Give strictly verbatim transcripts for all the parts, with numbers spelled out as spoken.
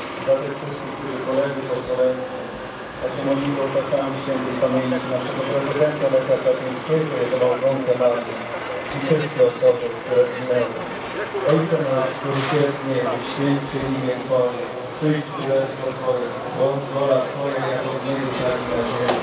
za tych wszystkich, którzy polegli po Słowencji. Także modlitwą otaczamy świętej pamięci naszego prezydenta Lecha Kaczyńskiego, jego małżonkę Marię i wszystkie osoby, które zginęły. Ojcze nasz, któryś jest w niebie, święcie imię Twoje, przyjdź królestwo Twoje, bądź wola Twoja, jako w niebie, tak i na ziemi.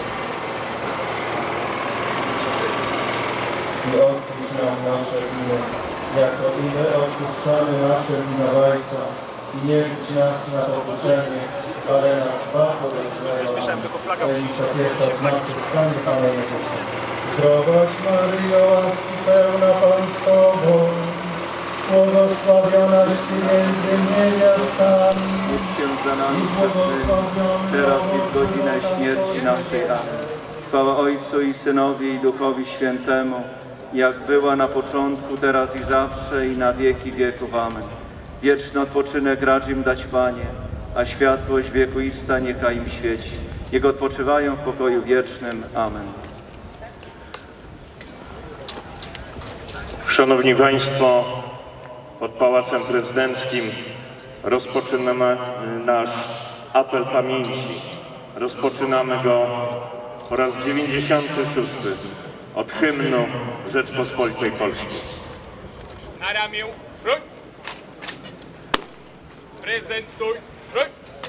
I odpuść nam nasze winy, jako i my odpuszczamy naszym winowajcom. I nie wódź nas na pokuszenie, ale nas zbaw od złego. Najbliższa pierwsza zmartwychwstanie Pana Jezusa. Zdrowaś Maryjo, łaski pełna Pan z Tobą, błogosławionaś Ty między niewiastami i błogosławiony teraz i w godzinę śmierci naszej. Amen. Chwała Ojcu i Synowi i Duchowi Świętemu, jak była na początku, teraz i zawsze, i na wieki wieków. Amen. Wieczny odpoczynek racz im dać, Panie, a światłość wiekuista niechaj im świeci. Niech odpoczywają w pokoju wiecznym. Amen. Szanowni Państwo, pod Pałacem Prezydenckim rozpoczynamy nasz apel pamięci. Rozpoczynamy go po raz dziewięćdziesiąty szósty od hymnu Rzeczpospolitej Polskiej. Na ramię, broń! Prezentuj, broń!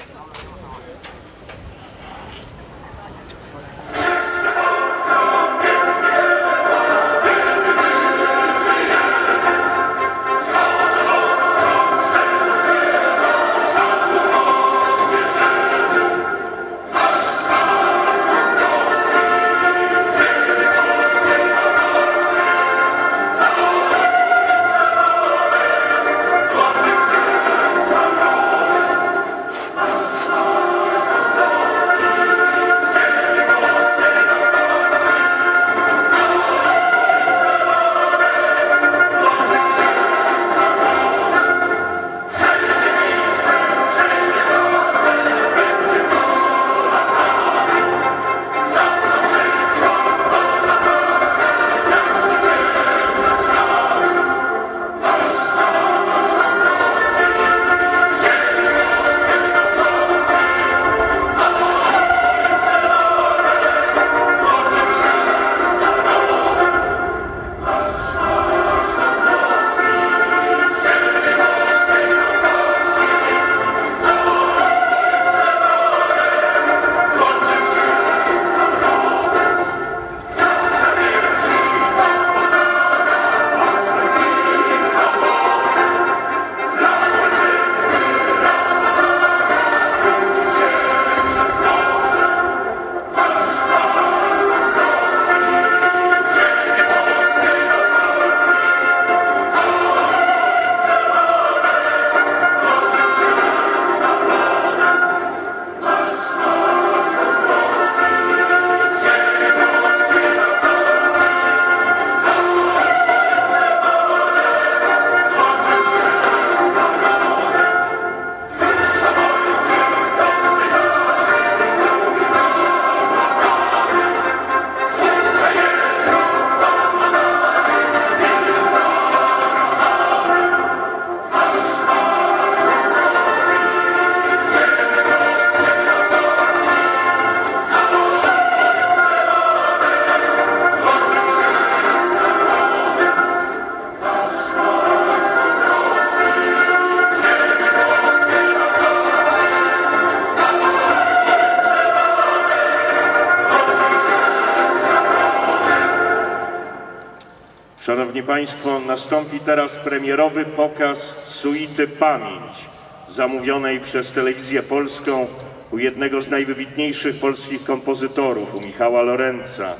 Szanowni Państwo, nastąpi teraz premierowy pokaz suity Pamięć, zamówionej przez Telewizję Polską u jednego z najwybitniejszych polskich kompozytorów, u Michała Lorenza.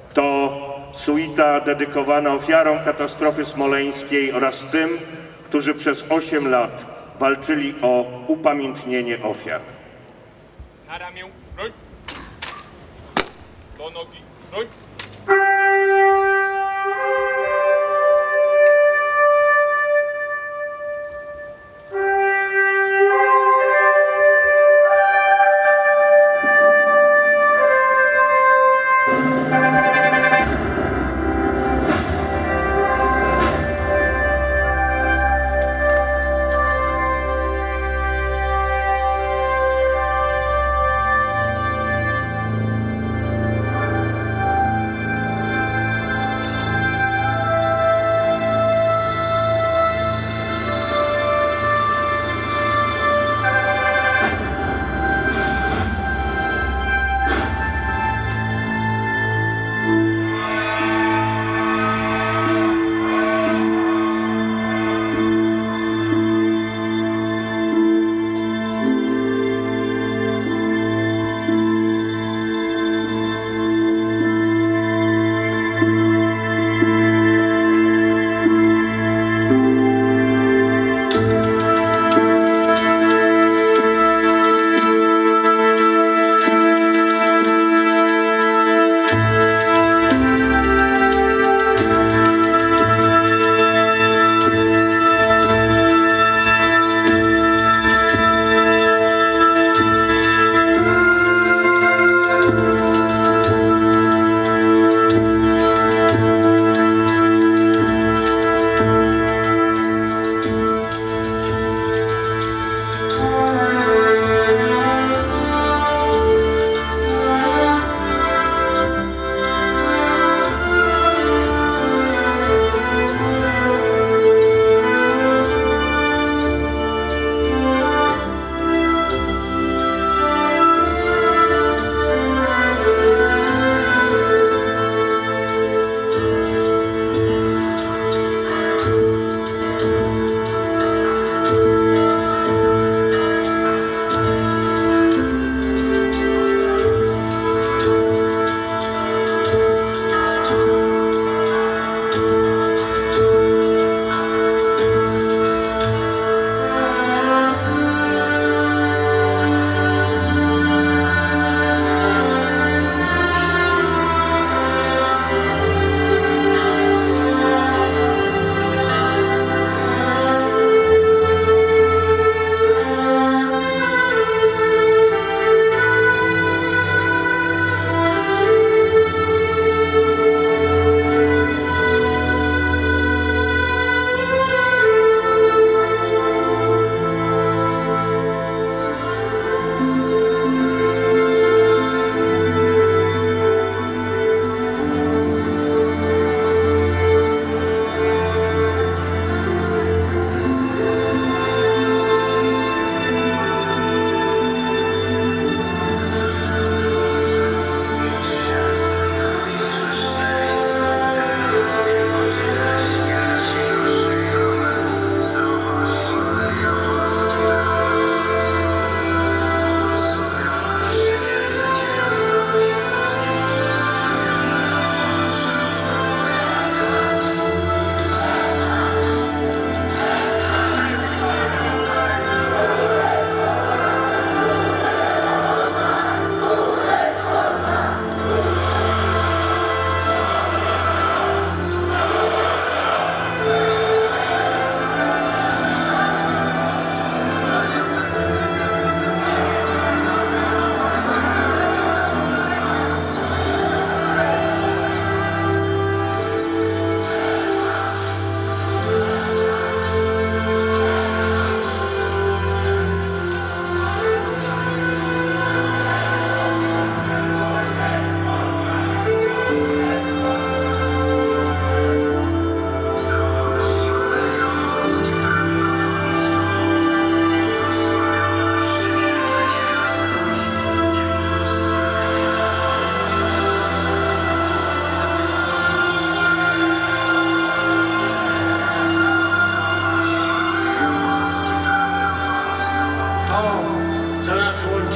To suita dedykowana ofiarom katastrofy smoleńskiej oraz tym, którzy przez osiem lat walczyli o upamiętnienie ofiar. Na ramię, broń! Do nogi, broń!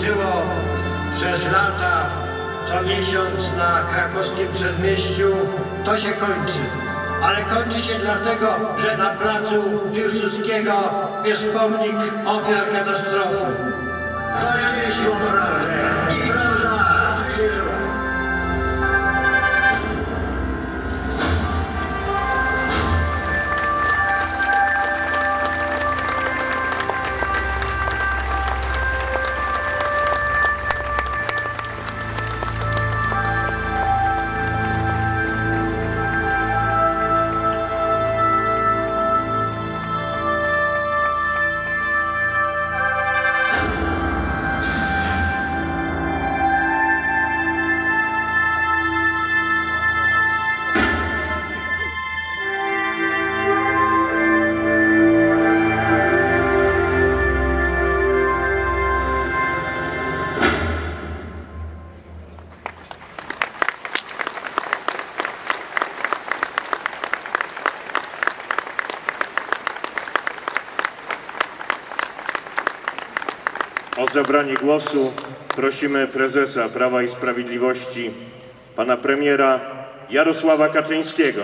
łączyło przez lata co miesiąc na krakowskim Przedmieściu, to się kończy. Ale kończy się dlatego, że na placu Piłsudskiego jest pomnik ofiar katastrofy. Znaleźliśmy prawdę i prawda zwyciężyła. O zabranie głosu prosimy prezesa Prawa i Sprawiedliwości, pana premiera Jarosława Kaczyńskiego.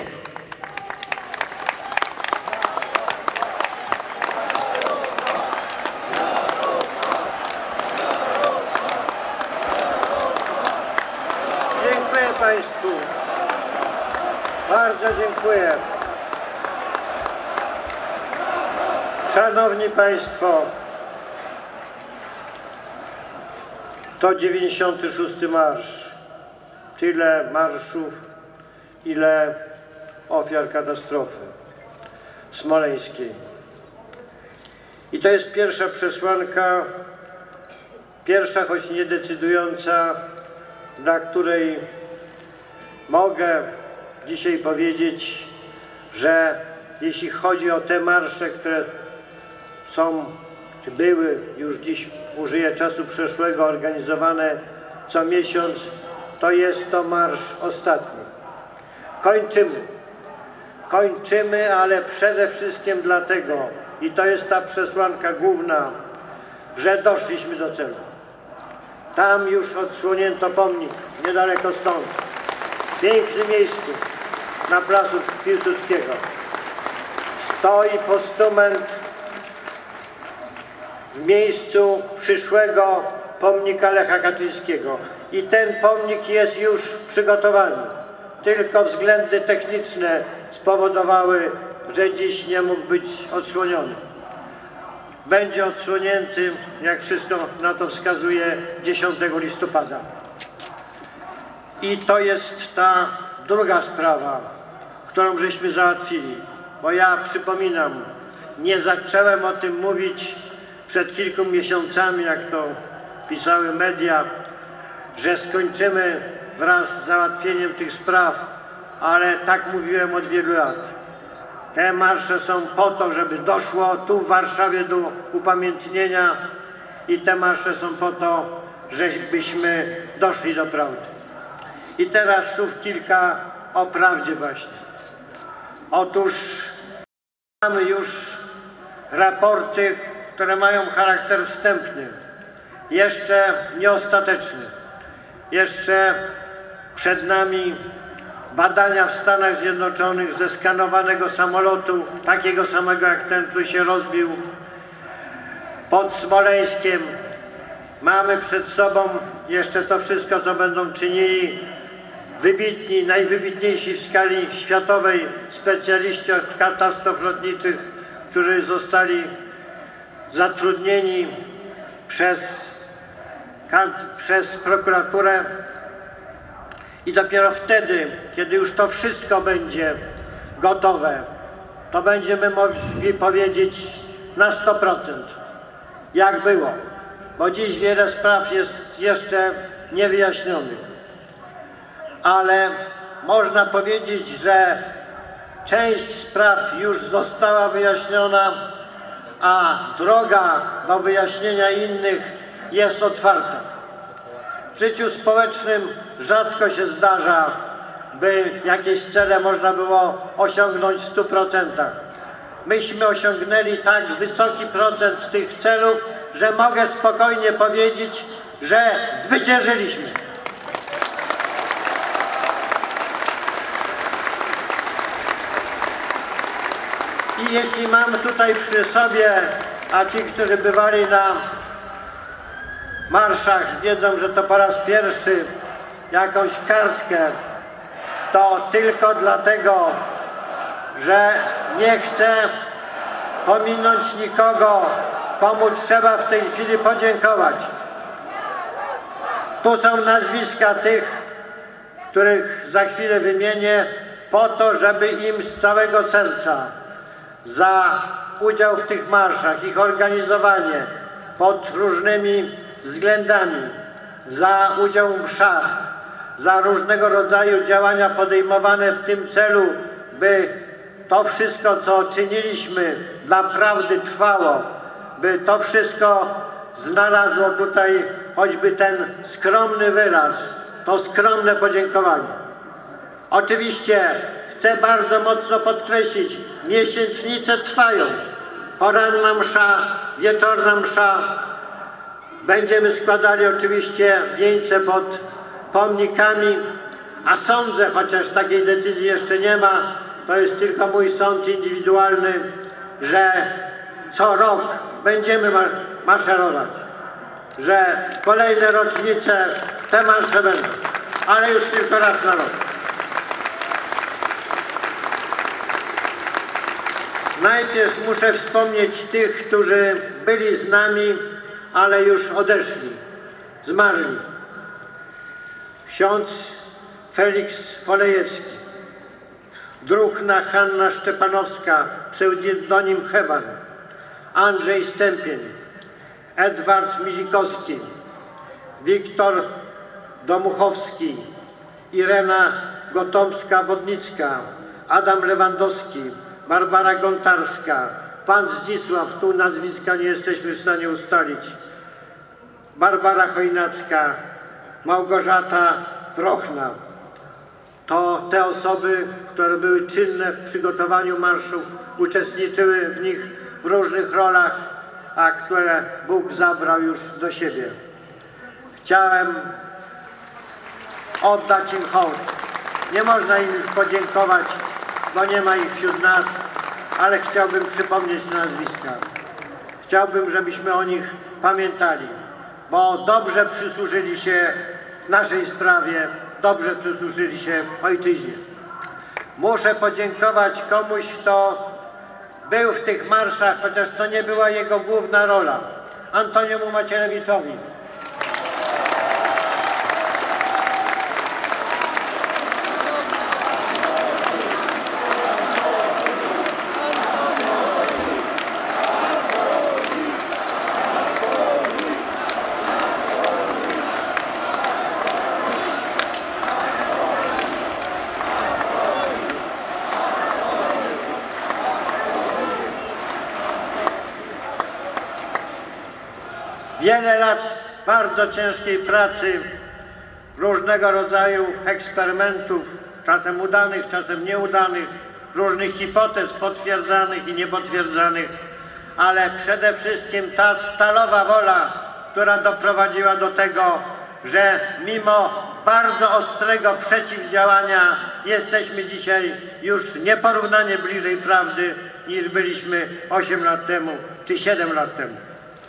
Dziękuję Państwu. Bardzo dziękuję. Szanowni Państwo, to dziewięćdziesiąty szósty marsz. Tyle marszów, ile ofiar katastrofy smoleńskiej. I to jest pierwsza przesłanka, pierwsza, choć nie decydująca, dla której mogę dzisiaj powiedzieć, że jeśli chodzi o te marsze, które są, czy były już dziś, użyję czasu przeszłego, organizowane co miesiąc, to jest to marsz ostatni. Kończymy. Kończymy, ale przede wszystkim dlatego, i to jest ta przesłanka główna, że doszliśmy do celu. Tam już odsłonięto pomnik, niedaleko stąd, w pięknym miejscu, na placu Piłsudskiego. Stoi postument w miejscu przyszłego pomnika Lecha Kaczyńskiego. I ten pomnik jest już w przygotowaniu. Tylko względy techniczne spowodowały, że dziś nie mógł być odsłoniony. Będzie odsłonięty, jak wszystko na to wskazuje, dziesiątego listopada. I to jest ta druga sprawa, którą żeśmy załatwili. Bo ja przypominam, nie zacząłem o tym mówić przed kilku miesiącami, jak to pisały media, że skończymy wraz z załatwieniem tych spraw, ale tak mówiłem od wielu lat. Te marsze są po to, żeby doszło tu w Warszawie do upamiętnienia i te marsze są po to, żebyśmy doszli do prawdy. I teraz słów kilka o prawdzie właśnie. Otóż mamy już raporty, które mają charakter wstępny, jeszcze nieostateczny. Jeszcze przed nami badania w Stanach Zjednoczonych ze skanowanego samolotu, takiego samego jak ten, który się rozbił pod Smoleńskiem. Mamy przed sobą jeszcze to wszystko, co będą czynili wybitni, najwybitniejsi w skali światowej specjaliści od katastrof lotniczych, którzy zostali zatrudnieni przez, przez prokuraturę. I dopiero wtedy, kiedy już to wszystko będzie gotowe, to będziemy mogli powiedzieć na sto procent, jak było. Bo dziś wiele spraw jest jeszcze niewyjaśnionych. Ale można powiedzieć, że część spraw już została wyjaśniona, a droga do wyjaśnienia innych jest otwarta. W życiu społecznym rzadko się zdarza, by jakieś cele można było osiągnąć w stu procentach. Myśmy osiągnęli tak wysoki procent tych celów, że mogę spokojnie powiedzieć, że zwyciężyliśmy. I jeśli mam tutaj przy sobie, a ci, którzy bywali na marszach, wiedzą, że to po raz pierwszy, jakąś kartkę, to tylko dlatego, że nie chcę pominąć nikogo, komu trzeba w tej chwili podziękować. Tu są nazwiska tych, których za chwilę wymienię, po to, żeby im z całego serca za udział w tych marszach, ich organizowanie pod różnymi względami, za udział w mszach, za różnego rodzaju działania podejmowane w tym celu, by to wszystko, co czyniliśmy, dla prawdy trwało, by to wszystko znalazło tutaj choćby ten skromny wyraz, to skromne podziękowanie. Oczywiście chcę bardzo mocno podkreślić, miesięcznice trwają. Poranna msza, wieczorna msza. Będziemy składali oczywiście wieńce pod pomnikami, a sądzę, chociaż takiej decyzji jeszcze nie ma, to jest tylko mój sąd indywidualny, że co rok będziemy maszerować, że kolejne rocznice te marsze będą, ale już tylko raz na rok. Najpierw muszę wspomnieć tych, którzy byli z nami, ale już odeszli, zmarli. Ksiądz Feliks Folejewski, druhna Hanna Szczepanowska, pseudonim Heban, Andrzej Stępień, Edward Mizikowski, Wiktor Domuchowski, Irena Gotomska-Wodnicka, Adam Lewandowski, Barbara Gontarska, pan Zdzisław, tu nazwiska nie jesteśmy w stanie ustalić, Barbara Chojnacka, Małgorzata Wrochna. To te osoby, które były czynne w przygotowaniu marszów, uczestniczyły w nich w różnych rolach, a które Bóg zabrał już do siebie. Chciałem oddać im hołd. Nie można im już podziękować, bo nie ma ich wśród nas, ale chciałbym przypomnieć nazwiska. Chciałbym, żebyśmy o nich pamiętali, bo dobrze przysłużyli się naszej sprawie, dobrze przysłużyli się ojczyźnie. Muszę podziękować komuś, kto był w tych marszach, chociaż to nie była jego główna rola, Antoniemu Macierewiczowi. Wiele lat bardzo ciężkiej pracy, różnego rodzaju eksperymentów, czasem udanych, czasem nieudanych, różnych hipotez potwierdzanych i niepotwierdzanych, ale przede wszystkim ta stalowa wola, która doprowadziła do tego, że mimo bardzo ostrego przeciwdziałania jesteśmy dzisiaj już nieporównanie bliżej prawdy, niż byliśmy osiem lat temu czy siedem lat temu.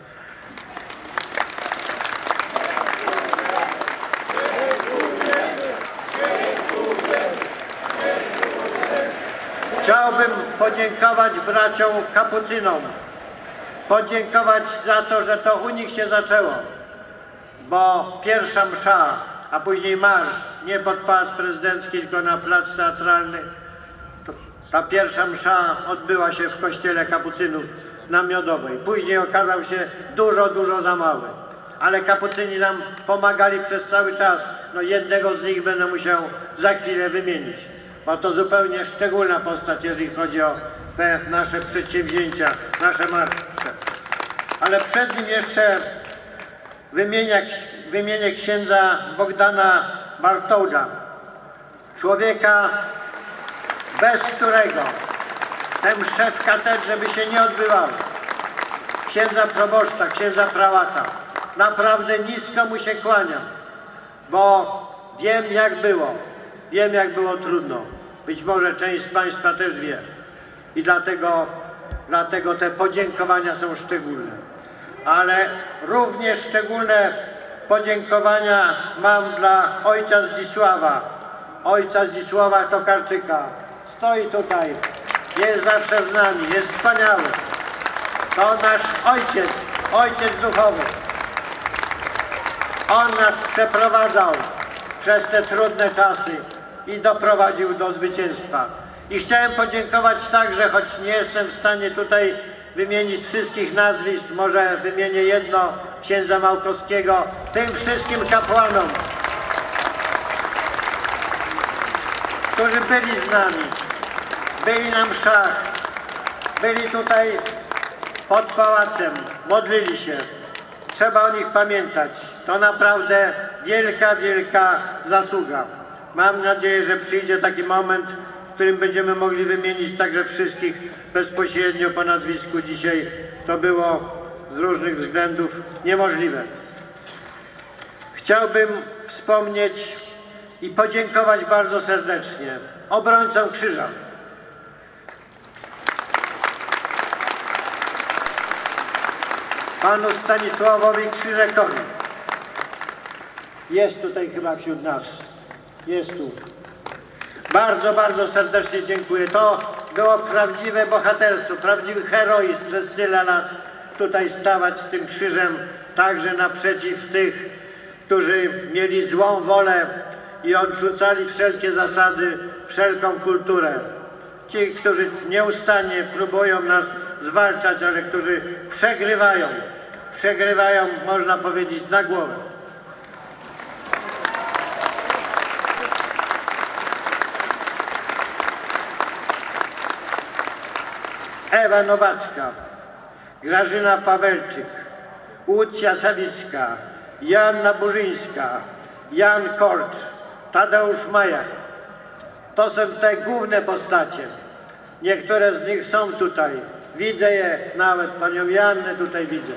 Chciałbym podziękować braciom kapucynom, podziękować za to, że to u nich się zaczęło, bo pierwsza msza, a później marsz, nie pod Pałac Prezydencki, tylko na Plac Teatralny, to ta pierwsza msza odbyła się w kościele kapucynów na Miodowej. Później okazał się dużo, dużo za mały, ale kapucyni nam pomagali przez cały czas. No jednego z nich będę musiał za chwilę wymienić, bo to zupełnie szczególna postać, jeżeli chodzi o te nasze przedsięwzięcia, nasze marsze. Ale przed nim jeszcze wymienię, wymienię księdza Bogdana Bartołda, człowieka, bez którego te msze w katedrze by się nie odbywały. Księdza proboszcza, księdza prałata. naprawdę nisko mu się kłaniam, bo wiem jak było, wiem jak było trudno. Być może część z Państwa też wie i dlatego, dlatego te podziękowania są szczególne. Ale również szczególne podziękowania mam dla ojca Zdzisława, ojca Zdzisława Tokarczyka. Stoi tutaj, jest zawsze z nami, jest wspaniały. To nasz ojciec, ojciec duchowy. On nas przeprowadzał przez te trudne czasy i doprowadził do zwycięstwa. I chciałem podziękować także, choć nie jestem w stanie tutaj wymienić wszystkich nazwisk, może wymienię jedno, księdza Małkowskiego, tym wszystkim kapłanom, którzy byli z nami, byli na mszach, byli tutaj pod pałacem, modlili się. Trzeba o nich pamiętać. To naprawdę wielka, wielka zasługa. Mam nadzieję, że przyjdzie taki moment, w którym będziemy mogli wymienić także wszystkich bezpośrednio po nazwisku. Dzisiaj to było z różnych względów niemożliwe. Chciałbym wspomnieć i podziękować bardzo serdecznie obrońcom krzyża. Panu Stanisławowi Krzyżekowi. Jest tutaj chyba wśród nas. Jest tu. Bardzo, bardzo serdecznie dziękuję. To było prawdziwe bohaterstwo, prawdziwy heroizm przez tyle lat tutaj stawać z tym krzyżem, także naprzeciw tych, którzy mieli złą wolę i odrzucali wszelkie zasady, wszelką kulturę. Ci, którzy nieustannie próbują nas zwalczać, ale którzy przegrywają, przegrywają, można powiedzieć, na głowę. Ewa Nowacka, Grażyna Pawelczyk, Łucja Sawicka, Joanna Burzyńska, Jan Korcz, Tadeusz Majak. To są te główne postacie. Niektóre z nich są tutaj. Widzę je, nawet panią Joannę tutaj widzę.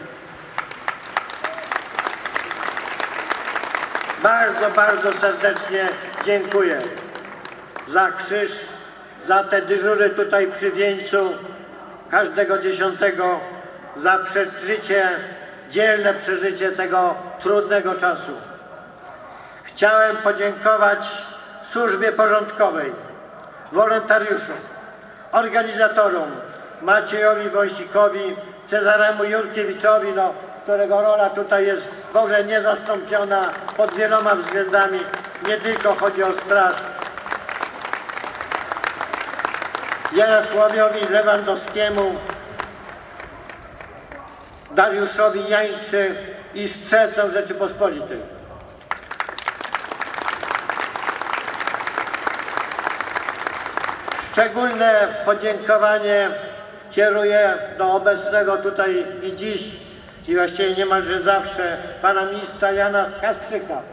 Bardzo, bardzo serdecznie dziękuję za krzyż, za te dyżury tutaj przy wieńcu każdego dziesiątego, za przeżycie, dzielne przeżycie tego trudnego czasu. Chciałem podziękować służbie porządkowej, wolontariuszom, organizatorom, Maciejowi Wąsikowi, Cezaremu Jurkiewiczowi, no, którego rola tutaj jest w ogóle niezastąpiona pod wieloma względami, nie tylko chodzi o straż. Jarosławowi Lewandowskiemu, Dariuszowi Jańczy i strzelcom Rzeczypospolitej. Szczególne podziękowanie kieruję do obecnego tutaj i dziś, i właściwie niemalże zawsze, pana ministra Jana Kasprzyka.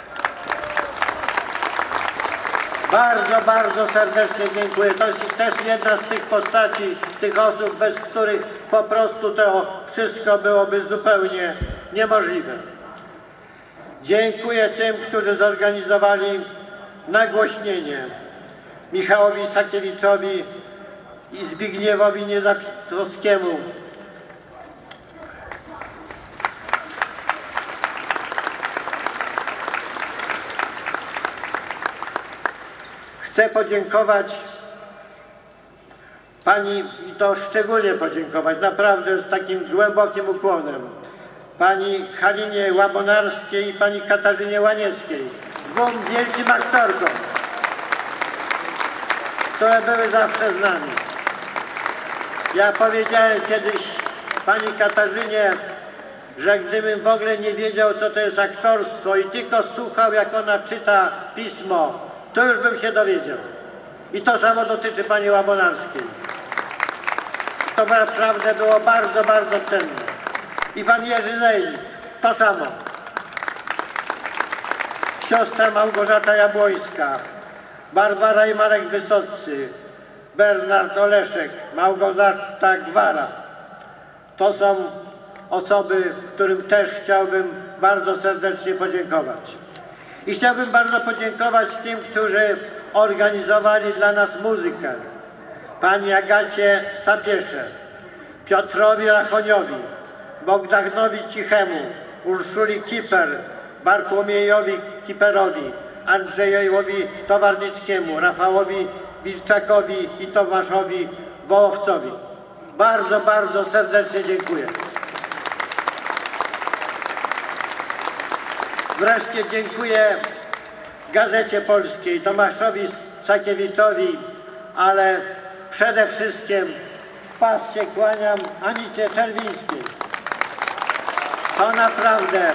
Bardzo, bardzo serdecznie dziękuję. To jest też jedna z tych postaci, tych osób, bez których po prostu to wszystko byłoby zupełnie niemożliwe. Dziękuję tym, którzy zorganizowali nagłośnienie. Michałowi Sakiewiczowi i Zbigniewowi Niezapitkowskiemu. Chcę podziękować pani, i to szczególnie podziękować, naprawdę z takim głębokim ukłonem, pani Halinie Łabonarskiej i pani Katarzynie Łanieckiej, dwóm wielkim aktorkom, które były zawsze z nami. Ja powiedziałem kiedyś pani Katarzynie, że gdybym w ogóle nie wiedział, co to jest aktorstwo i tylko słuchał, jak ona czyta pismo, to już bym się dowiedział. I to samo dotyczy pani Łabonarskiej. To naprawdę było bardzo, bardzo cenne. I pan Jerzy Zejlik, to samo. Siostra Małgorzata Jabłońska, Barbara i Marek Wysoccy, Bernard Oleszek, Małgorzata Gwara. To są osoby, którym też chciałbym bardzo serdecznie podziękować. I chciałbym bardzo podziękować tym, którzy organizowali dla nas muzykę. Pani Agacie Sapiesze, Piotrowi Rachoniowi, Bogdanowi Cichemu, Urszuli Kiper, Bartłomiejowi Kiperowi, Andrzejowi Towarnickiemu, Rafałowi Wilczakowi i Tomaszowi Wołowcowi. Bardzo, bardzo serdecznie dziękuję. Wreszcie dziękuję Gazecie Polskiej, Tomaszowi Sakiewiczowi, ale przede wszystkim w pas się kłaniam Anicie Czerwińskiej. To naprawdę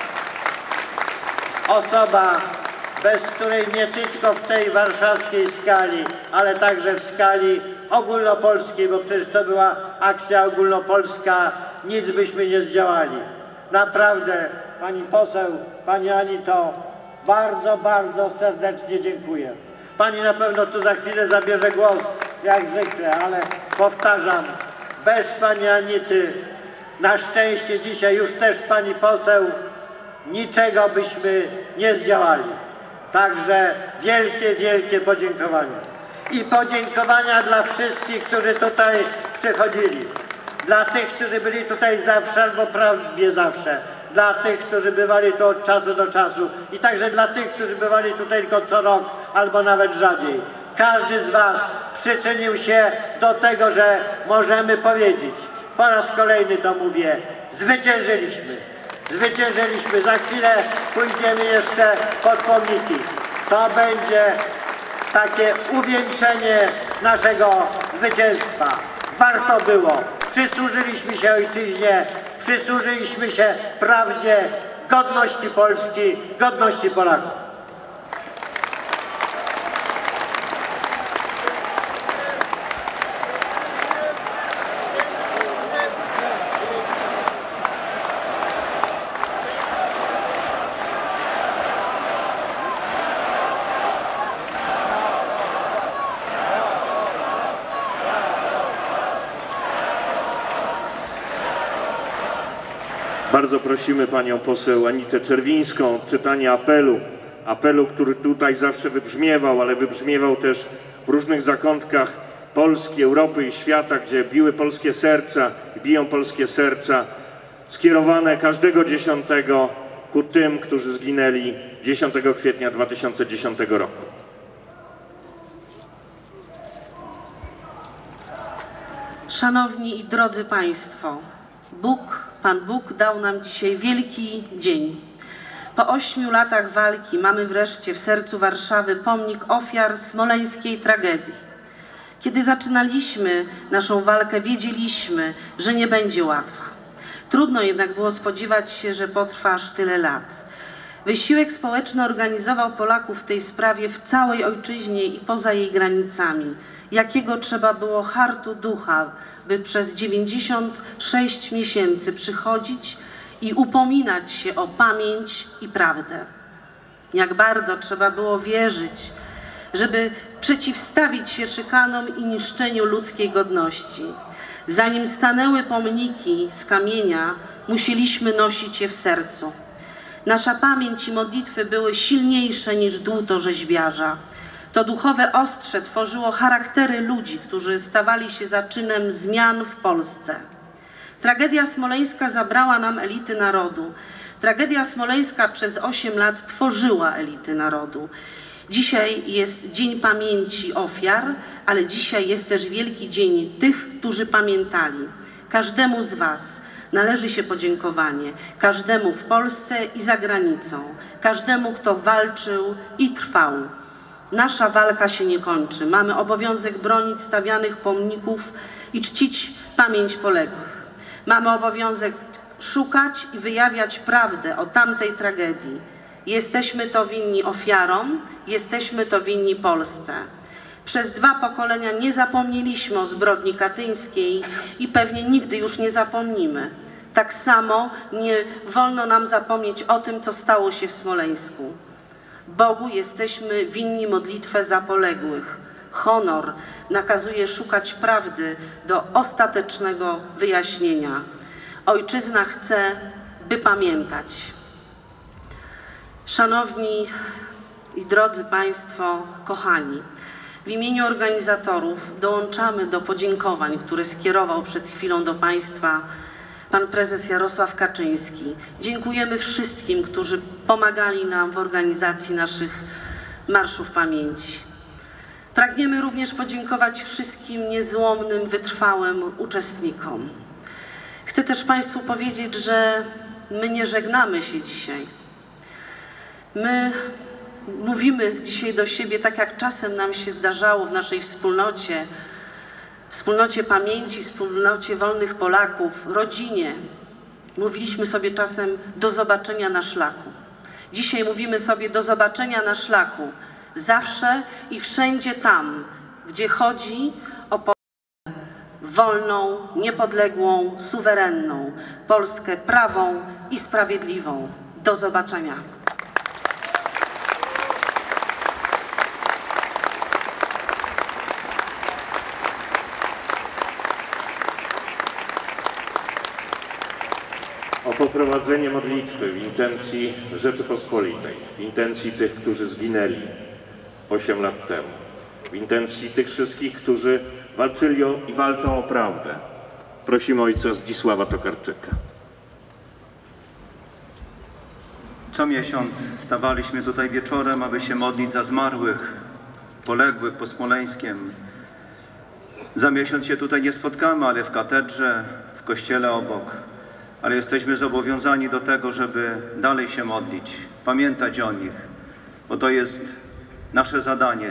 osoba, bez której nie tylko w tej warszawskiej skali, ale także w skali ogólnopolskiej, bo przecież to była akcja ogólnopolska, nic byśmy nie zdziałali. Naprawdę, pani poseł, pani Anito, bardzo, bardzo serdecznie dziękuję. Pani na pewno tu za chwilę zabierze głos, jak zwykle, ale powtarzam, bez pani Anity, na szczęście dzisiaj już też pani poseł, niczego byśmy nie zdziałali. Także wielkie, wielkie podziękowania. I podziękowania dla wszystkich, którzy tutaj przychodzili. Dla tych, którzy byli tutaj zawsze albo prawie zawsze. Dla tych, którzy bywali tu od czasu do czasu. I także dla tych, którzy bywali tutaj tylko co rok albo nawet rzadziej. Każdy z was przyczynił się do tego, że możemy powiedzieć, po raz kolejny to mówię, zwyciężyliśmy. Zwyciężyliśmy. Za chwilę pójdziemy jeszcze pod pomniki. To będzie takie uwieńczenie naszego zwycięstwa. Warto było. Przysłużyliśmy się ojczyźnie, przysłużyliśmy się prawdzie, godności Polski, godności Polaków. Bardzo prosimy panią poseł Anitę Czerwińską o czytanie apelu, apelu, który tutaj zawsze wybrzmiewał, ale wybrzmiewał też w różnych zakątkach Polski, Europy i świata, gdzie biły polskie serca, biją polskie serca, skierowane każdego dziesiątego ku tym, którzy zginęli dziesiątego kwietnia dwa tysiące dziesiątego roku. Szanowni i drodzy Państwo, Bóg, Pan Bóg dał nam dzisiaj wielki dzień. Po ośmiu latach walki mamy wreszcie w sercu Warszawy pomnik ofiar smoleńskiej tragedii. Kiedy zaczynaliśmy naszą walkę, wiedzieliśmy, że nie będzie łatwa. Trudno jednak było spodziewać się, że potrwa aż tyle lat. Wysiłek społeczny organizował Polaków w tej sprawie w całej ojczyźnie i poza jej granicami. Jakiego trzeba było hartu ducha, by przez dziewięćdziesiąt sześć miesięcy przychodzić i upominać się o pamięć i prawdę. Jak bardzo trzeba było wierzyć, żeby przeciwstawić się szykanom i niszczeniu ludzkiej godności. Zanim stanęły pomniki z kamienia, musieliśmy nosić je w sercu. Nasza pamięć i modlitwy były silniejsze niż dłuto rzeźbiarza. To duchowe ostrze tworzyło charaktery ludzi, którzy stawali się zaczynem zmian w Polsce. Tragedia smoleńska zabrała nam elity narodu. Tragedia smoleńska przez osiem lat tworzyła elity narodu. Dzisiaj jest Dzień Pamięci Ofiar, ale dzisiaj jest też wielki dzień tych, którzy pamiętali. Każdemu z was należy się podziękowanie. Każdemu w Polsce i za granicą. Każdemu, kto walczył i trwał. Nasza walka się nie kończy. Mamy obowiązek bronić stawianych pomników i czcić pamięć poległych. Mamy obowiązek szukać i wyjawiać prawdę o tamtej tragedii. Jesteśmy to winni ofiarom, jesteśmy to winni Polsce. Przez dwa pokolenia nie zapomnieliśmy o zbrodni katyńskiej i pewnie nigdy już nie zapomnimy. Tak samo nie wolno nam zapomnieć o tym, co stało się w Smoleńsku. Bogu jesteśmy winni modlitwę za poległych. Honor nakazuje szukać prawdy do ostatecznego wyjaśnienia. Ojczyzna chce, by pamiętać. Szanowni i drodzy Państwo, kochani, w imieniu organizatorów dołączamy do podziękowań, które skierował przed chwilą do Państwa Pan Prezes Jarosław Kaczyński. Dziękujemy wszystkim, którzy pomagali nam w organizacji naszych marszów pamięci. Pragniemy również podziękować wszystkim niezłomnym, wytrwałym uczestnikom. Chcę też Państwu powiedzieć, że my nie żegnamy się dzisiaj. My mówimy dzisiaj do siebie, tak jak czasem nam się zdarzało w naszej wspólnocie, wspólnocie pamięci, wspólnocie wolnych Polaków, rodzinie. Mówiliśmy sobie czasem do zobaczenia na szlaku. Dzisiaj mówimy sobie do zobaczenia na szlaku. Zawsze i wszędzie tam, gdzie chodzi o Polskę wolną, niepodległą, suwerenną, Polskę prawą i sprawiedliwą. Do zobaczenia. O poprowadzenie modlitwy w intencji Rzeczypospolitej, w intencji tych, którzy zginęli osiem lat temu, w intencji tych wszystkich, którzy walczyli o, i walczą o prawdę. Prosimy ojca Zdzisława Tokarczyka. Co miesiąc stawaliśmy tutaj wieczorem, aby się modlić za zmarłych, poległych pod Smoleńskiem. Za miesiąc się tutaj nie spotkamy, ale w katedrze, w kościele obok. Ale jesteśmy zobowiązani do tego, żeby dalej się modlić, pamiętać o nich, bo to jest nasze zadanie.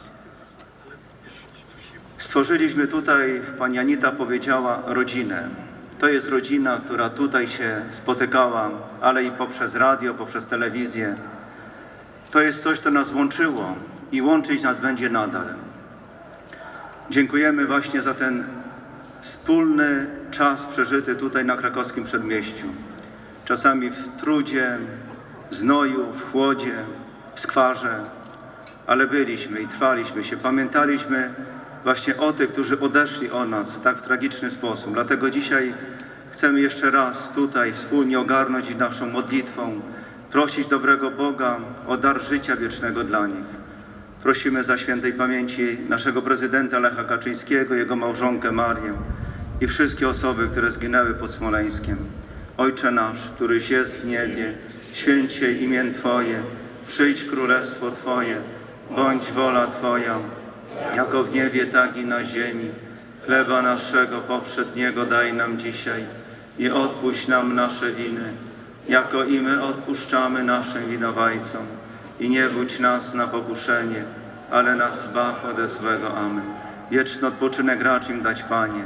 Stworzyliśmy tutaj, pani Anita powiedziała, rodzinę. To jest rodzina, która tutaj się spotykała, ale i poprzez radio, poprzez telewizję. To jest coś, co nas łączyło i łączyć nas będzie nadal. Dziękujemy właśnie za ten wspólny czas przeżyty tutaj na krakowskim przedmieściu. Czasami w trudzie, w znoju, w chłodzie, w skwarze, ale byliśmy i trwaliśmy się. Pamiętaliśmy właśnie o tych, którzy odeszli od nas tak w tragiczny sposób. Dlatego dzisiaj chcemy jeszcze raz tutaj wspólnie ogarnąć ich naszą modlitwą, prosić dobrego Boga o dar życia wiecznego dla nich. Prosimy za świętej pamięci naszego prezydenta Lecha Kaczyńskiego, jego małżonkę Marię i wszystkie osoby, które zginęły pod Smoleńskiem. Ojcze nasz, któryś jest w niebie, święć się imię Twoje, przyjdź królestwo Twoje, bądź wola Twoja, jako w niebie, tak i na ziemi. Chleba naszego powszedniego daj nam dzisiaj i odpuść nam nasze winy, jako i my odpuszczamy naszym winowajcom. I nie wódź nas na pokuszenie, ale nas zbaw ode złego. Amen. Wieczny odpoczynek racz im dać, Panie.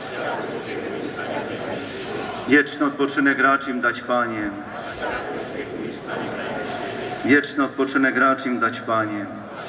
Wieczny odpoczynek racz im dać, Panie. Wieczny odpoczynek racz im dać, Panie.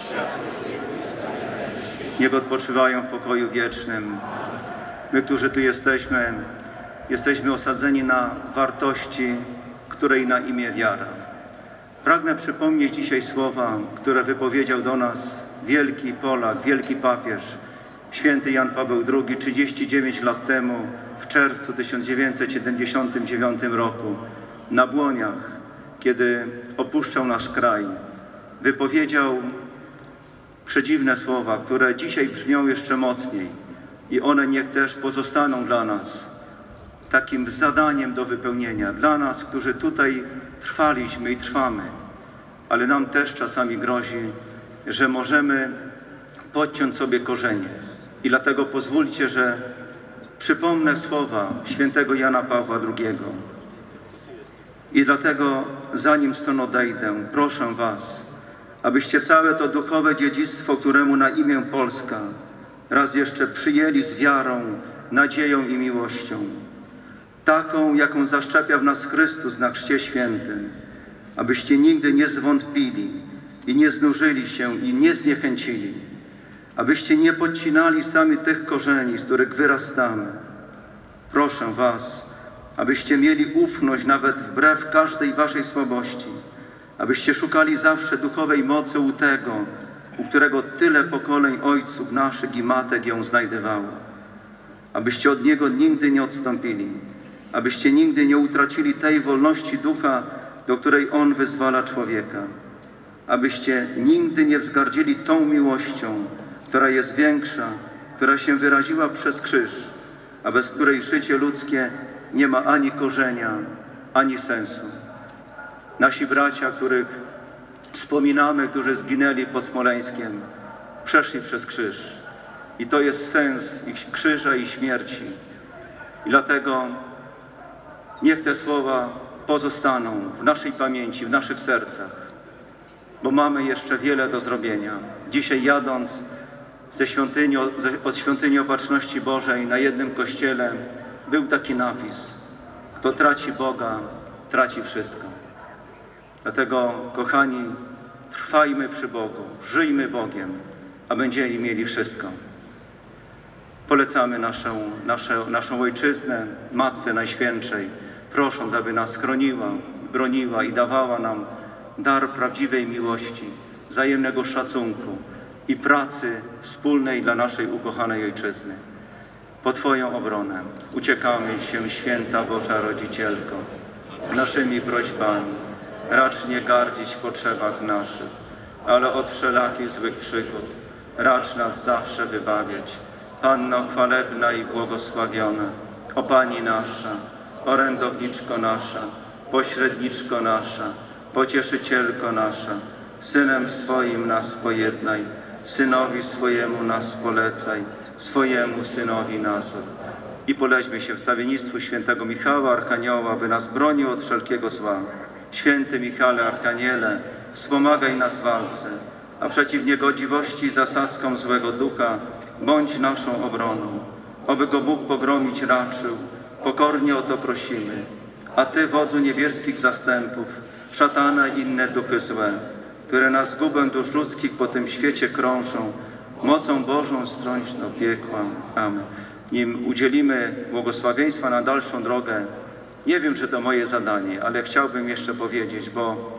Niech odpoczywają w pokoju wiecznym. My, którzy tu jesteśmy, jesteśmy osadzeni na wartości, której na imię wiara. Pragnę przypomnieć dzisiaj słowa, które wypowiedział do nas wielki Polak, wielki papież, święty Jan Paweł drugi, trzydzieści dziewięć lat temu, w czerwcu tysiąc dziewięćset siedemdziesiątym dziewiątym roku, na Błoniach, kiedy opuszczał nasz kraj. Wypowiedział przedziwne słowa, które dzisiaj brzmią jeszcze mocniej i one niech też pozostaną dla nas takim zadaniem do wypełnienia. Dla nas, którzy tutaj trwaliśmy i trwamy, ale nam też czasami grozi, że możemy podciąć sobie korzenie. I dlatego pozwólcie, że przypomnę słowa świętego Jana Pawła drugiego. I dlatego, zanim stąd odejdę, proszę was, abyście całe to duchowe dziedzictwo, któremu na imię Polska, raz jeszcze przyjęli z wiarą, nadzieją i miłością, taką, jaką zaszczepia w nas Chrystus na Chrzcie Świętym, abyście nigdy nie zwątpili i nie znużyli się i nie zniechęcili, abyście nie podcinali sami tych korzeni, z których wyrastamy. Proszę was, abyście mieli ufność nawet wbrew każdej waszej słabości, abyście szukali zawsze duchowej mocy u tego, u którego tyle pokoleń ojców naszych i matek ją znajdowało, abyście od Niego nigdy nie odstąpili abyście nigdy nie utracili tej wolności ducha, do której On wyzwala człowieka, abyście nigdy nie wzgardzili tą miłością, która jest większa, która się wyraziła przez krzyż, a bez której życie ludzkie nie ma ani korzenia, ani sensu. Nasi bracia, których wspominamy, którzy zginęli pod Smoleńskiem, przeszli przez krzyż. I to jest sens ich krzyża i śmierci. I dlatego niech te słowa pozostaną w naszej pamięci, w naszych sercach, bo mamy jeszcze wiele do zrobienia. Dzisiaj jadąc ze świątyni, od świątyni Opatrzności Bożej na jednym kościele był taki napis: kto traci Boga, traci wszystko. Dlatego, kochani, trwajmy przy Bogu, żyjmy Bogiem, a będziemy mieli wszystko. Polecamy naszą, naszą, naszą Ojczyznę, Matce Najświętszej, prosząc, aby nas chroniła, broniła i dawała nam dar prawdziwej miłości, wzajemnego szacunku i pracy wspólnej dla naszej ukochanej Ojczyzny. Po Twoją obronę uciekamy się, Święta Boża Rodzicielko, naszymi prośbami. Racz nie gardzić w potrzebach naszych, ale od wszelakich złych przygód racz nas zawsze wybawiać. Panno chwalebna i błogosławiona, o Pani nasza, orędowniczko nasza, pośredniczko nasza, pocieszycielko nasza, Synem swoim nas pojednaj, Synowi swojemu nas polecaj, swojemu Synowi nas. I polećmy się wstawiennictwu świętego Michała Archanioła, by nas bronił od wszelkiego zła. Święty Michale Archaniele, wspomagaj nas w walce, a przeciw niegodziwości i zasadzkom złego ducha bądź naszą obroną. Oby go Bóg pogromić raczył, pokornie o to prosimy. A Ty, wodzu niebieskich zastępów, szatana i inne duchy złe, które na zgubę dusz ludzkich po tym świecie krążą, mocą Bożą strąć do piekła. Amen. Nim udzielimy błogosławieństwa na dalszą drogę, nie wiem, czy to moje zadanie, ale chciałbym jeszcze powiedzieć, bo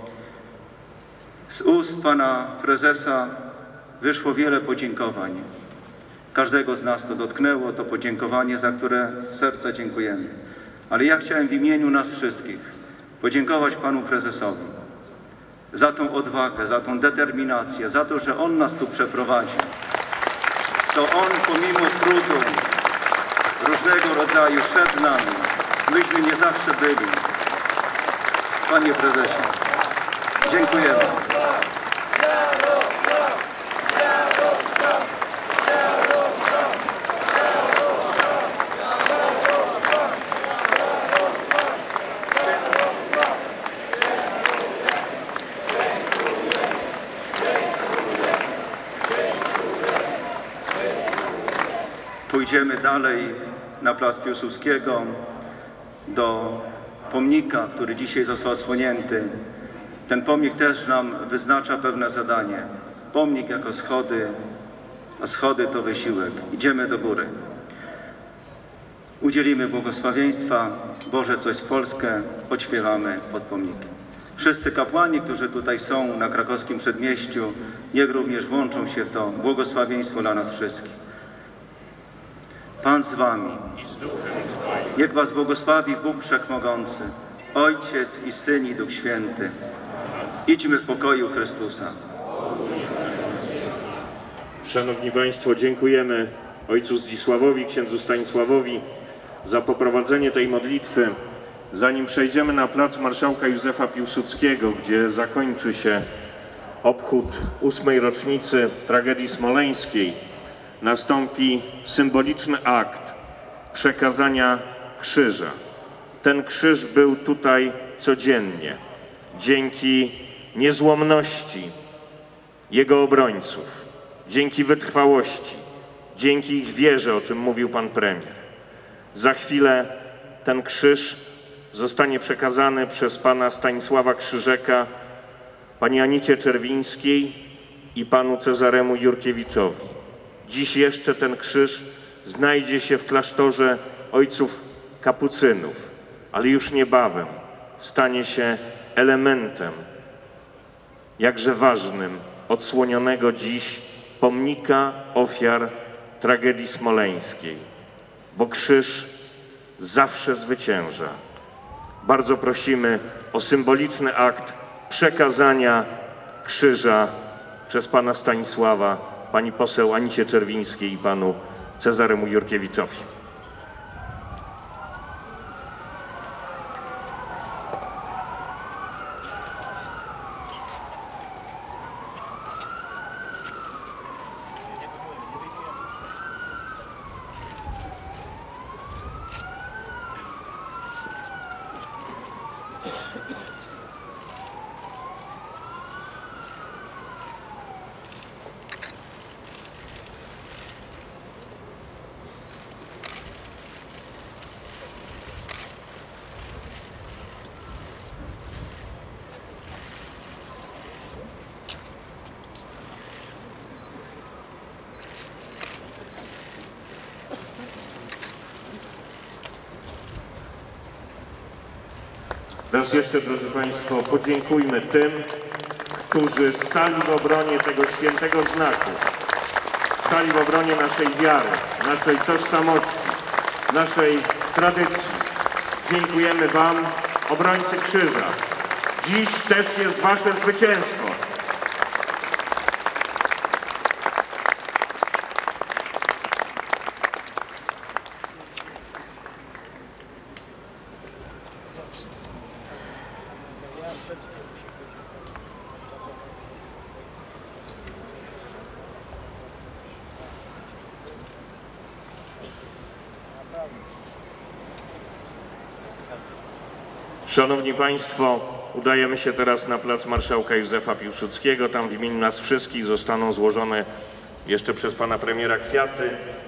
z ust Pana Prezesa wyszło wiele podziękowań. Każdego z nas to dotknęło, to podziękowanie, za które z serca dziękujemy. Ale ja chciałem w imieniu nas wszystkich podziękować Panu Prezesowi za tą odwagę, za tą determinację, za to, że On nas tu przeprowadzi. To On pomimo trudu różnego rodzaju szedł z nami. Myśmy nie zawsze byli. Panie Prezesie, dziękujemy. Pójdziemy dalej na Plac Piłsudskiego do pomnika, który dzisiaj został osłonięty. Ten pomnik też nam wyznacza pewne zadanie. Pomnik jako schody, a schody to wysiłek. Idziemy do góry. Udzielimy błogosławieństwa. Boże, coś z Polskę odśpiewamy pod pomnikiem. Wszyscy kapłani, którzy tutaj są na krakowskim przedmieściu, niech również włączą się w to błogosławieństwo dla nas wszystkich. Pan z wami. Niech was błogosławi Bóg Wszechmogący, Ojciec i Syn i Duch Święty. Idźmy w pokoju Chrystusa. Szanowni Państwo, dziękujemy Ojcu Zdzisławowi, księdzu Stanisławowi za poprowadzenie tej modlitwy. Zanim przejdziemy na plac Marszałka Józefa Piłsudskiego, gdzie zakończy się obchód ósmej rocznicy tragedii smoleńskiej, nastąpi symboliczny akt przekazania krzyża. Ten krzyż był tutaj codziennie. Dzięki niezłomności jego obrońców, dzięki wytrwałości, dzięki ich wierze, o czym mówił pan premier. Za chwilę ten krzyż zostanie przekazany przez pana Stanisława Krzyżeka pani Anicie Czerwińskiej i panu Cezaremu Jurkiewiczowi. Dziś jeszcze ten krzyż znajdzie się w klasztorze ojców kapucynów, ale już niebawem stanie się elementem jakże ważnym odsłonionego dziś pomnika ofiar tragedii smoleńskiej, bo krzyż zawsze zwycięża. Bardzo prosimy o symboliczny akt przekazania krzyża przez pana Stanisława, pani poseł Anicie Czerwińskiej i panu Cezaremu Jurkiewiczowi. Raz jeszcze, drodzy państwo, podziękujmy tym, którzy stali w obronie tego świętego znaku, stali w obronie naszej wiary, naszej tożsamości, naszej tradycji. Dziękujemy wam, obrońcy krzyża. Dziś też jest wasze zwycięstwo. Szanowni Państwo, udajemy się teraz na plac Marszałka Józefa Piłsudskiego. Tam w imieniu nas wszystkich zostaną złożone jeszcze przez pana premiera kwiaty.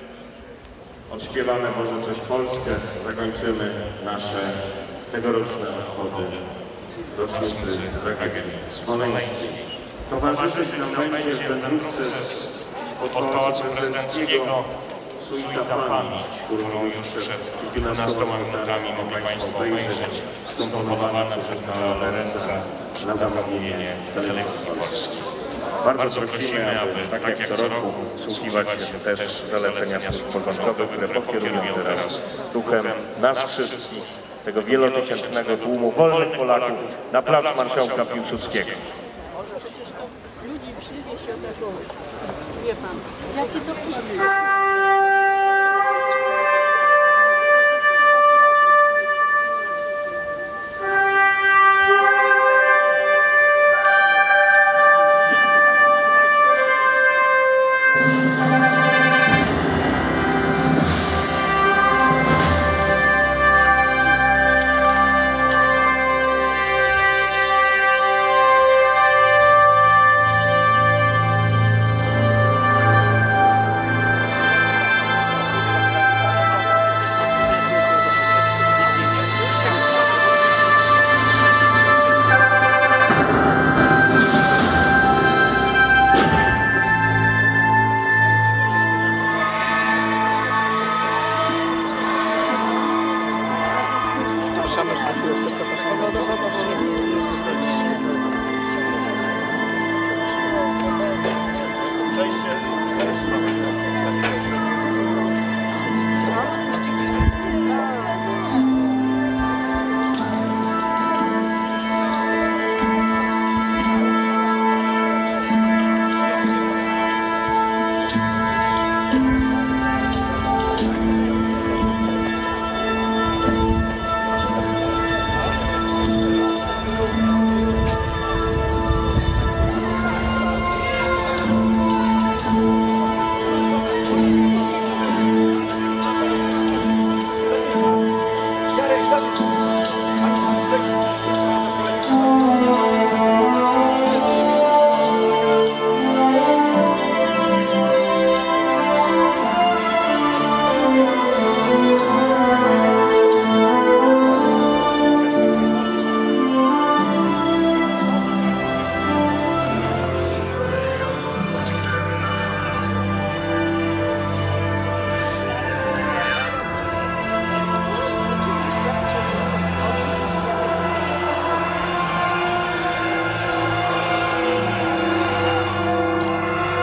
Odśpiewamy Boże coś Polskę. Zakończymy nasze tegoroczne obchody rocznicy tragedii smoleńskiej. Towarzyszyć nam będzie w wędrówce z Pałacu Prezydenckiego suita Pamięć, którą już przed kilkunastoma minutami mogli Państwo obejrzeć, skomponowana przez Michała Lorenza na zamówienie Telewizji Polskiej. Bardzo prosimy, aby tak jak co roku wsłuchiwać się też zalecenia służb porządkowych, które pokierują teraz duchem nas wszystkich, tego wielotysięcznego tłumu wolnych Polaków na plac Marszałka Piłsudskiego. Ludzi przyjdzie się tego, wie pan, jaki to klimat.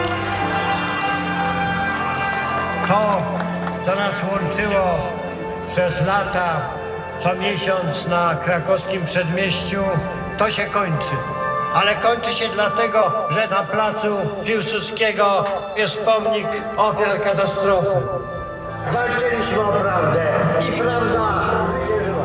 To, co nas łączyło przez lata, co miesiąc na krakowskim przedmieściu, to się kończy. Ale kończy się dlatego, że na placu Piłsudskiego jest pomnik ofiar katastrofy. Walczyliśmy o prawdę i prawda zwyciężyła.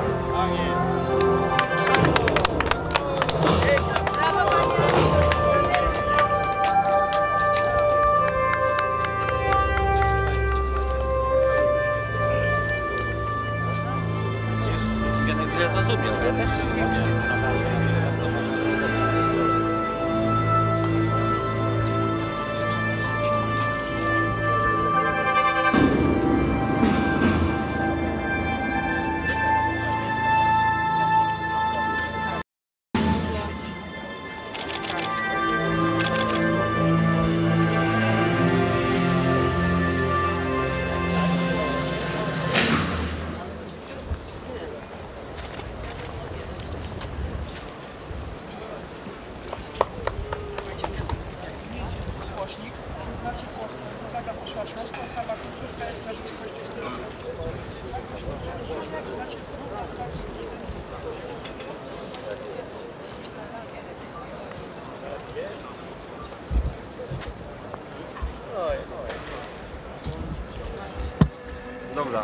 Dobra.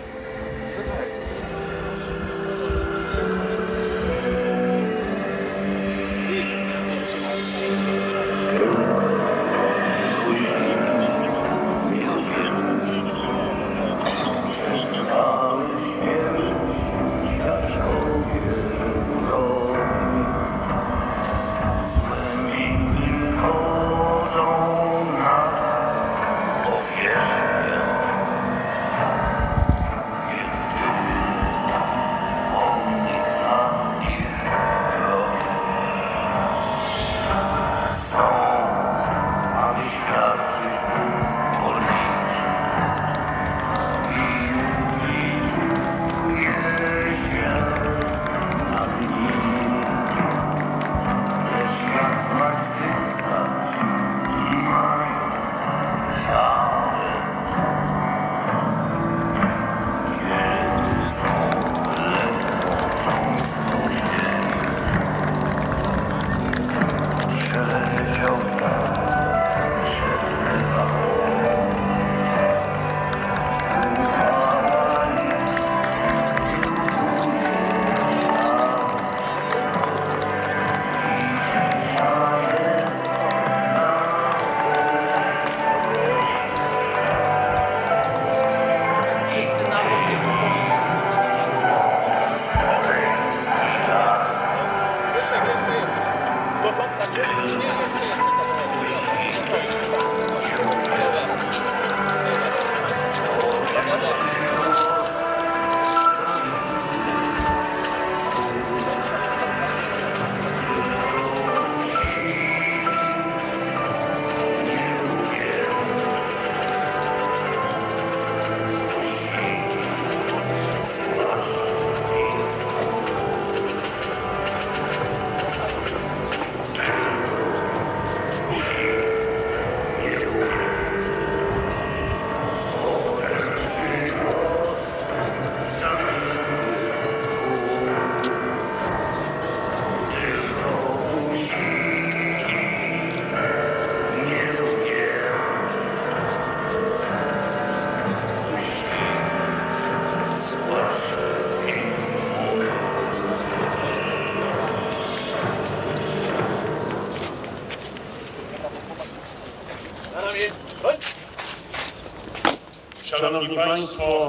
Szanowni Państwo,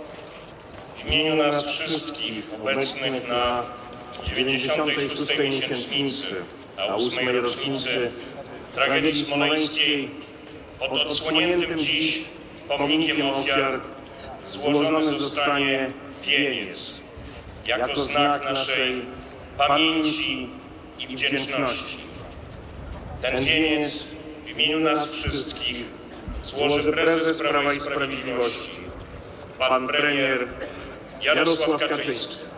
w imieniu nas wszystkich obecnych na dziewięćdziesiątej szóstej miesięcznicy, a ósmej rocznicy tragedii smoleńskiej pod odsłoniętym dziś pomnikiem ofiar złożony zostanie wieniec jako znak naszej pamięci i wdzięczności. Ten wieniec w imieniu nas wszystkich złoży prezes Prawa i Sprawiedliwości, pan premier Jarosław Kaczyński.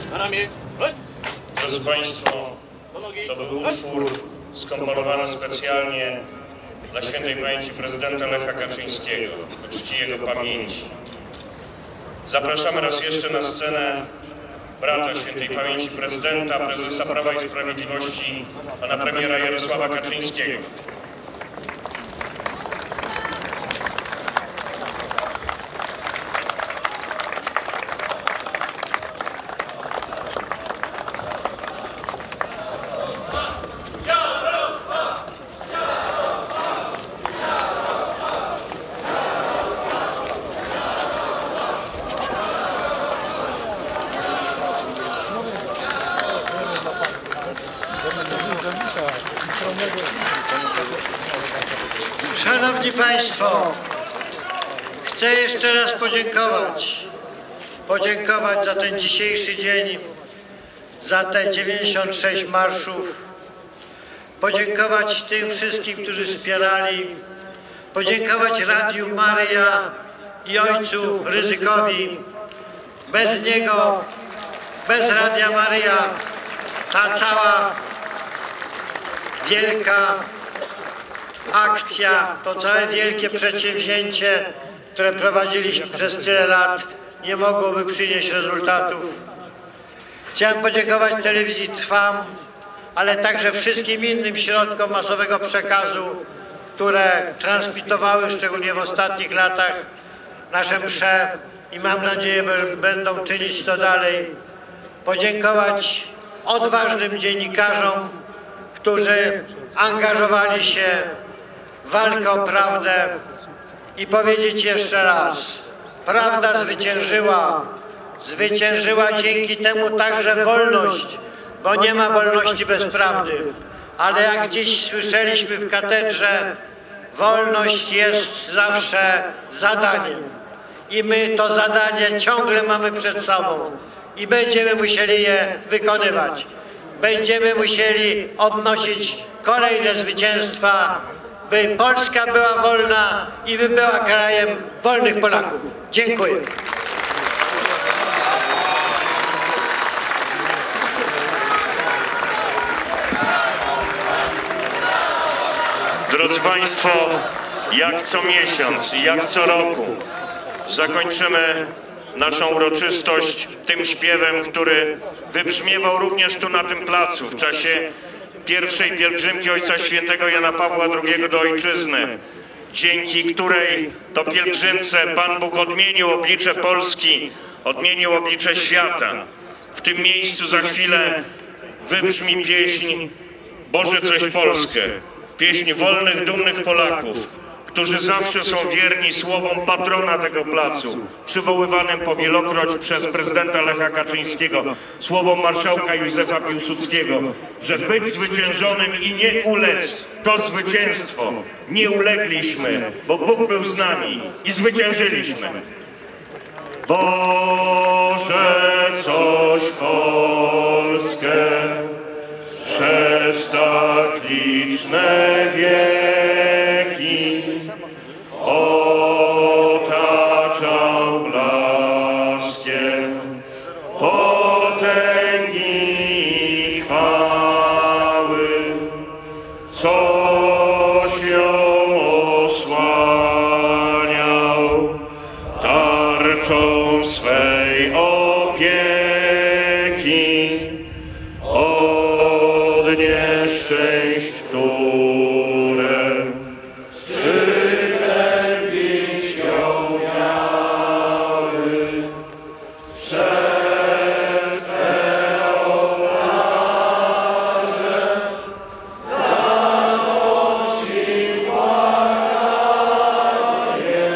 Na ramię. Broń. Drodzy Państwo, to był utwór skomponowany specjalnie dla świętej pamięci prezydenta Lecha Kaczyńskiego, ku czci jego pamięci. Zapraszamy raz jeszcze na scenę brata świętej pamięci prezydenta, prezesa Prawa i Sprawiedliwości, pana premiera Jarosława Kaczyńskiego. Szanowni Państwo, chcę jeszcze raz podziękować. Podziękować za ten dzisiejszy dzień, za te dziewięćdziesiąt sześć marszów. Podziękować tym wszystkim, którzy wspierali. Podziękować Radiu Maryja i ojcu Rydzykowi. Bez niego, bez Radia Maryja, ta cała wielka akcja, to całe wielkie przedsięwzięcie, które prowadziliśmy przez tyle lat, nie mogłoby przynieść rezultatów. Chciałem podziękować telewizji Trwam, ale także wszystkim innym środkom masowego przekazu, które transmitowały, szczególnie w ostatnich latach, nasze msze i mam nadzieję, że będą czynić to dalej. Podziękować odważnym dziennikarzom, którzy angażowali się w walkę o prawdę i powiedzieć jeszcze raz, prawda zwyciężyła, zwyciężyła dzięki temu także wolność, bo nie ma wolności bez prawdy. Ale jak gdzieś słyszeliśmy w katedrze, wolność jest zawsze zadaniem i my to zadanie ciągle mamy przed sobą i będziemy musieli je wykonywać. Będziemy musieli odnosić kolejne zwycięstwa, by Polska była wolna i by była krajem wolnych Polaków. Dziękuję. Drodzy Państwo, jak co miesiąc, jak co roku zakończymy naszą uroczystość tym śpiewem, który wybrzmiewał również tu na tym placu w czasie pierwszej pielgrzymki Ojca Świętego Jana Pawła drugiego do Ojczyzny, dzięki której to pielgrzymce Pan Bóg odmienił oblicze Polski, odmienił oblicze świata. W tym miejscu za chwilę wybrzmi pieśń Boże coś Polskę, pieśń wolnych, dumnych Polaków, którzy zawsze są wierni słowom patrona tego placu, przywoływanym powielokroć przez prezydenta Lecha Kaczyńskiego, słowom marszałka Józefa Piłsudskiego, że być zwyciężonym i nie ulec to zwycięstwo. Nie ulegliśmy, bo Bóg był z nami i zwyciężyliśmy. Boże, coś Polskę przez tak liczne wieki otaczał blaskiem potęgi i chwały, coś ją osłaniał tarczą swej opieki od nieszczęść, które przygnębić ją miały. Przed Twe ołtarze zanosi błaganie,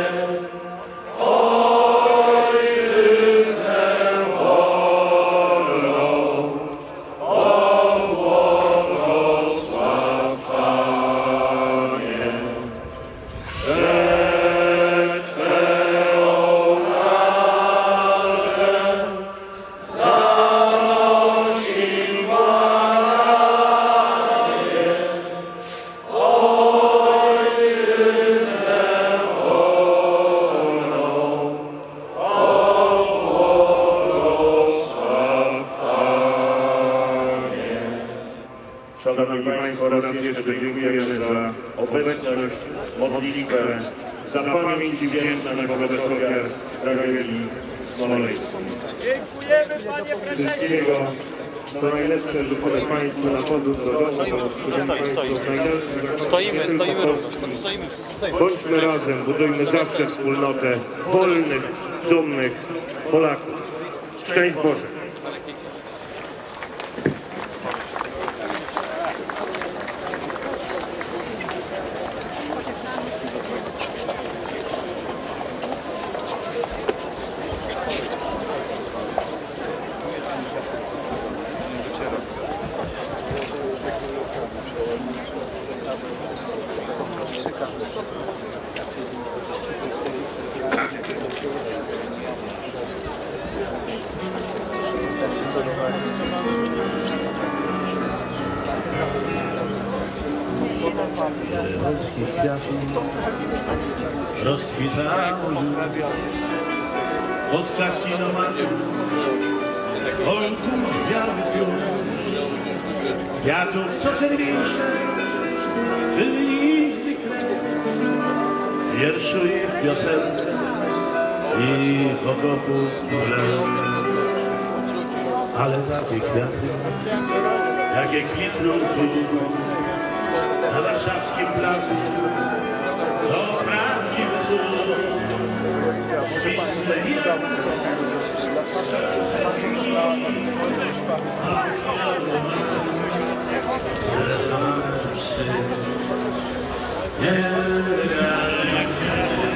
Ojczyznę wolną, o błogosławienie. Szanowni Państwo, raz jeszcze dziękujemy za obecność, modlitwę, za pamięć i wdzięczność wobec ofiar tragedii smoleńskiej. Dziękujemy, panie prezesie! Wszystkiego co najlepsze życzę Państwu na powrót do domu. Stoimy, stoimy równo, stoimy, stoimy. Bądźmy razem, budujmy zawsze wspólnotę wolnych, dumnych Polaków. Szczęść Boże! Polskich kwiatów rozkwitały od kasinomatów olków biały tłum kwiatów, co czerwieńsze były niż zwykle, wierszuje w piosence i w okopu tle. Ale takie kwiaty, jakie kwitną tu na warszawskim placu, to prawdziwy cud. Śliczne jadło, serce dni, a czerwone psy, niewygrane kwiaty,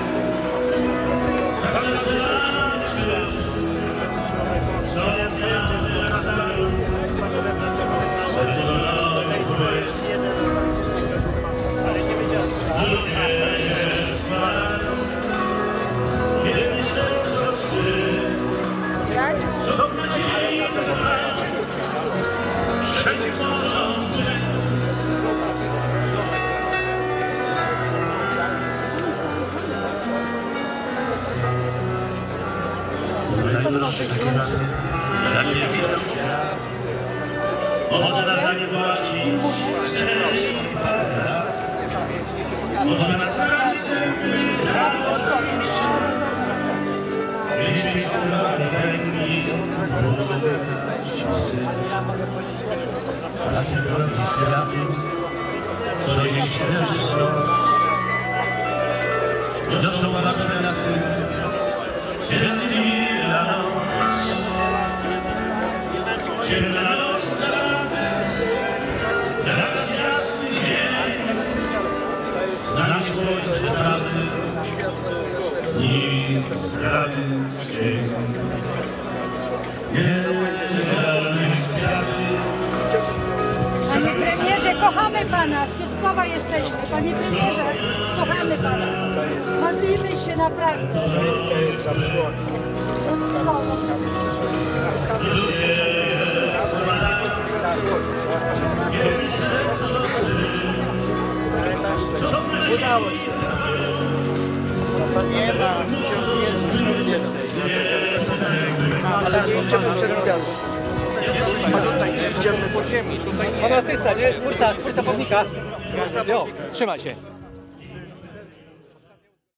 zależne krzyż, zoleniane rastają, czerwone błysk. Ludzie nie spadają, kiedy serce wstyd, co w nadziei trwają, przeciw porządku. Najdroższe kwiaty, jakie widać świat, może na zdanie właści cztery parę lat. Może na stracie zęby założyć, jeśli czerwali węgli, budowy wszyscy. A takie drogi kwiatów, co nie śmierzy snos, niosą maracensy, ciemni na noc. Ciemna noc na radę, raz jasny dzień, znani słońce prawy, dni zdrady cień. Nierealne kwiaty. Panie premierze, kochamy Pana, z Piotrkowa jesteśmy. Panie premierze, kochamy Pana. Modlimy się naprawdę. Udało się. Nie ma, Ale nie idziemy przez gwiazd. Tutaj idziemy po ziemi. Pan artysta, nie? Twórca, twórca pomnika. Jo, trzymaj się.